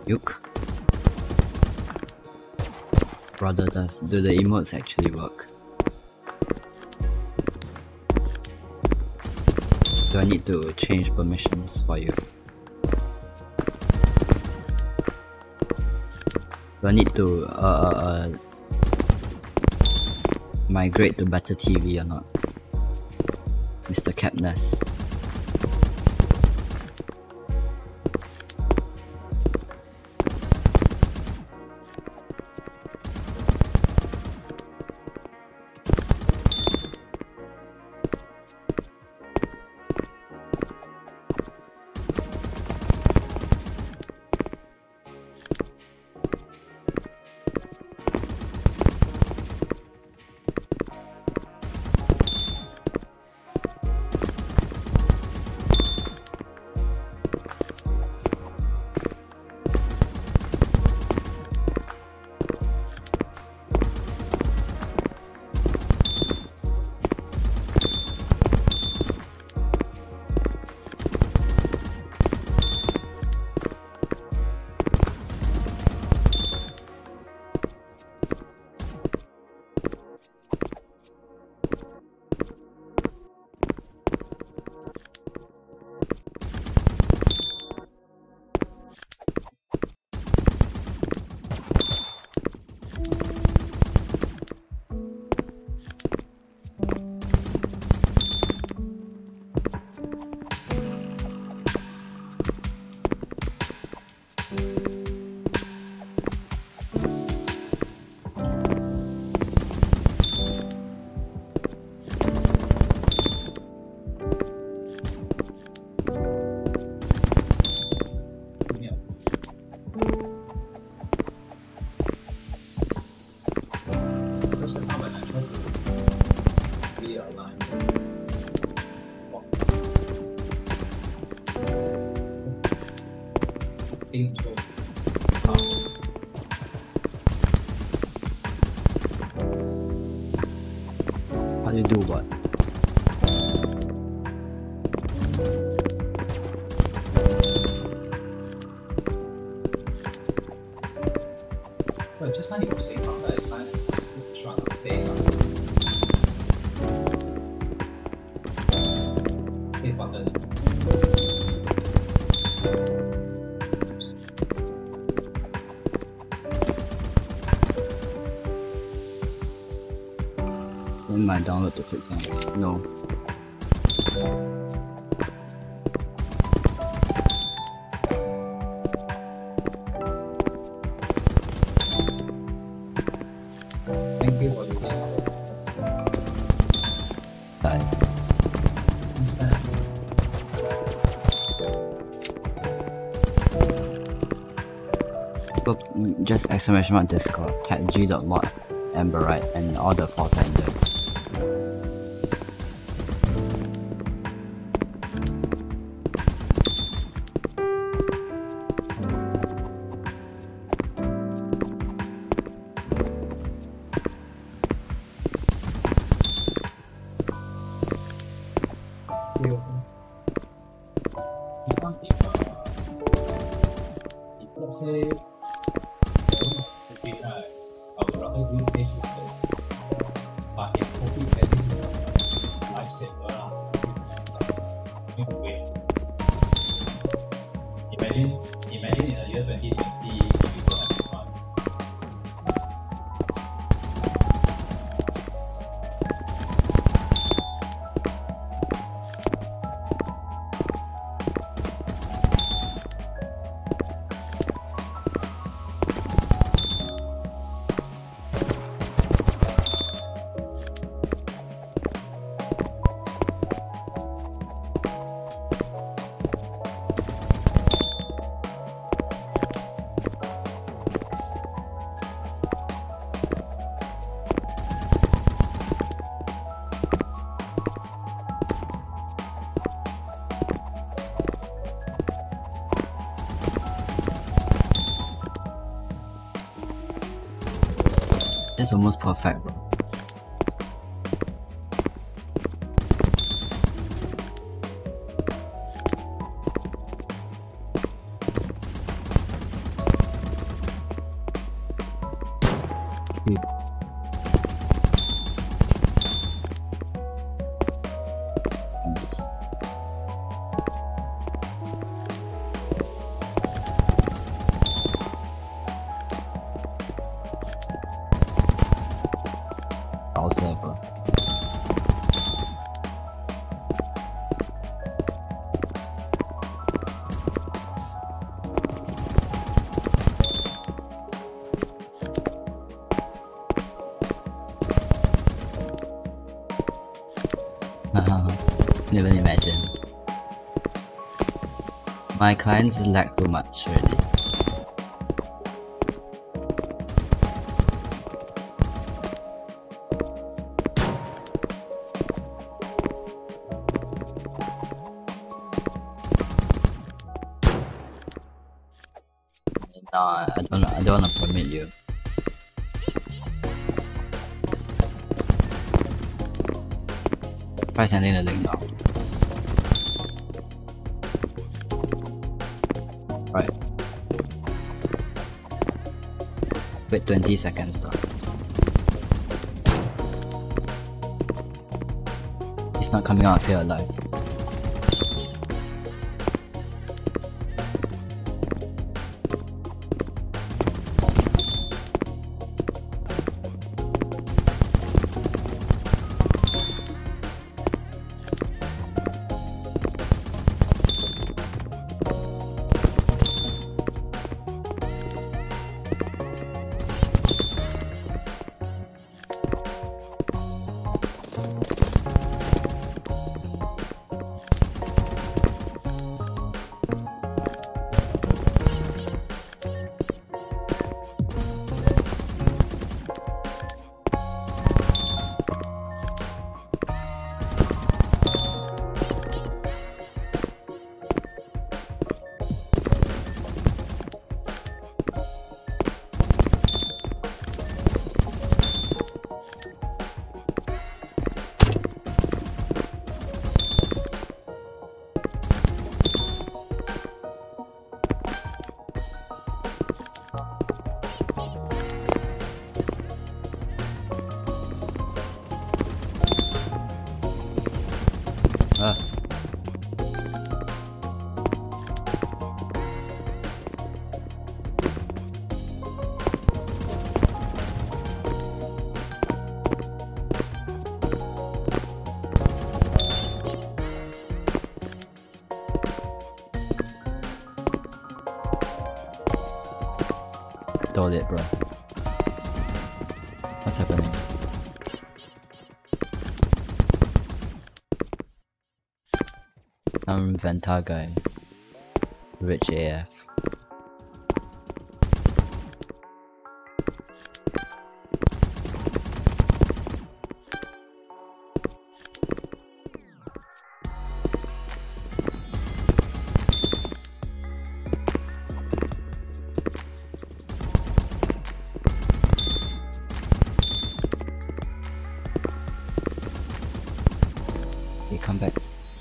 Yuk. Brother, do the emotes actually work? Do I need to change permissions for you? Do I need to migrate to better TV or not? Mr. Capness. How do you do what? Well, just like you say, after I sign it, try to say hit button. When my download to fix things? No. Thank you for the game. Thanks. Just exclamation mark Discord, type g.mod, Amberite, and all the files are in there. Imagine in the year 2020, you will have fun. It's almost perfect, bro. Can't even imagine. My clients lag too much already. Nah, I don't wanna permit you. Try sending the link now. Right. Wait 20 seconds, bro. It's not coming out if you're alive. Stole it, bro. What's happening? I'm Venta guy. Rich AF. Hey, come back.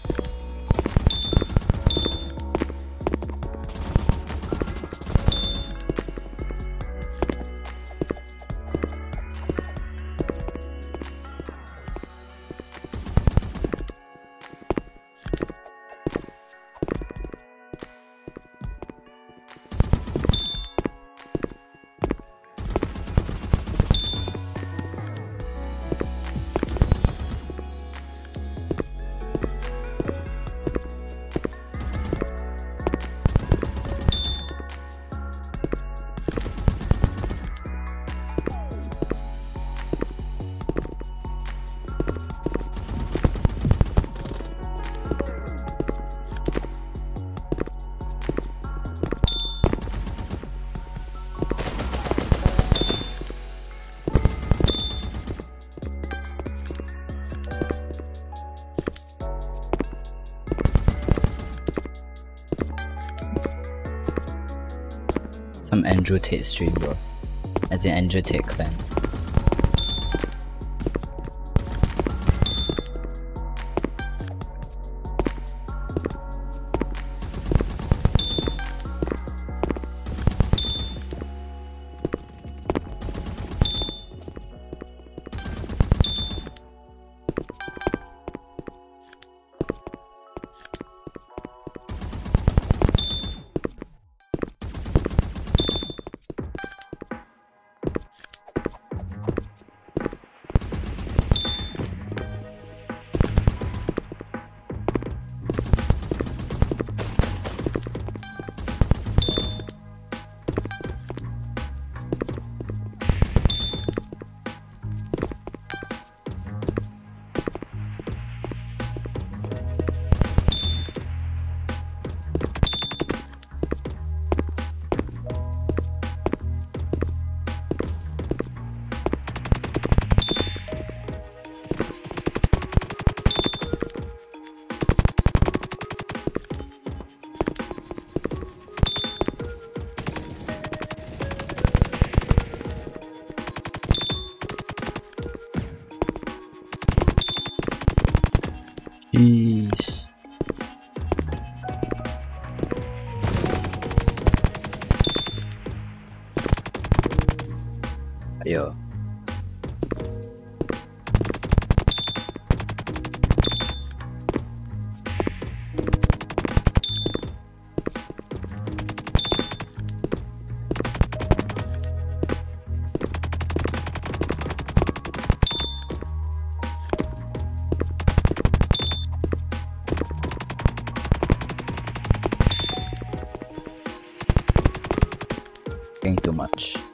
Some Andrew Tate stream, bro. As in Andrew Tate clan. Jeez. Ayo. Too much.